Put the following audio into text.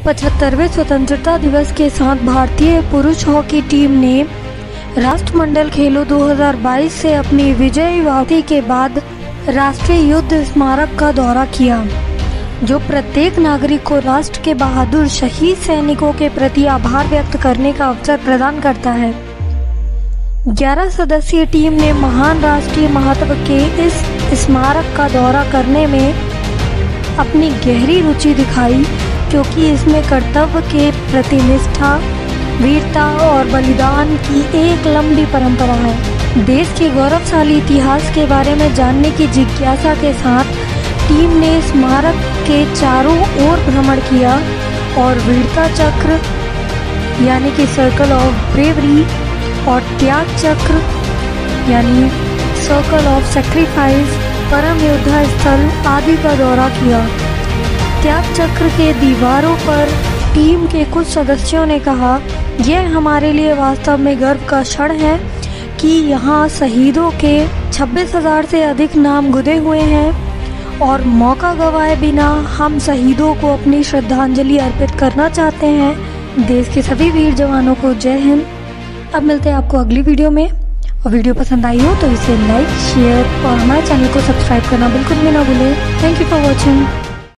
75वें स्वतंत्रता दिवस के साथ भारतीय पुरुष हॉकी टीम ने राष्ट्रमंडल खेलों 2022 से अपनी विजयी वापसी के बाद राष्ट्रीय युद्ध स्मारक का दौरा किया, जो प्रत्येक नागरिक को राष्ट्र के बहादुर शहीद सैनिकों के प्रति आभार व्यक्त करने का अवसर प्रदान करता है। 11 सदस्यीय टीम ने महान राष्ट्रीय महत्व के इस स्मारक का दौरा करने में अपनी गहरी रुचि दिखाई, क्योंकि इसमें कर्तव्य के प्रति निष्ठा, वीरता और बलिदान की एक लंबी परंपरा है। देश के गौरवशाली इतिहास के बारे में जानने की जिज्ञासा के साथ टीम ने स्मारक के चारों ओर भ्रमण किया और वीरता चक्र यानी कि सर्कल ऑफ ब्रेवरी और त्याग चक्र यानी सर्कल ऑफ सैक्रिफाइस, परम योद्धा स्थल आदि का दौरा किया। त्याग चक्र के दीवारों पर टीम के कुछ सदस्यों ने कहा, यह हमारे लिए वास्तव में गर्व का क्षण है कि यहाँ शहीदों के 26,000 से अधिक नाम गुदे हुए हैं और मौका गंवाए बिना हम शहीदों को अपनी श्रद्धांजलि अर्पित करना चाहते हैं। देश के सभी वीर जवानों को जय हिंद। अब मिलते हैं आपको अगली वीडियो में, और वीडियो पसंद आई हो तो इसे लाइक, शेयर और हमारे चैनल को सब्सक्राइब करना बिल्कुल भी ना भूलें। Thank you for watching.